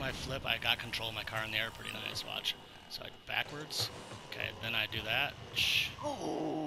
my flip, I got control of my car in the air pretty nice. Watch. So I backwards. Okay, then I do that. Oh.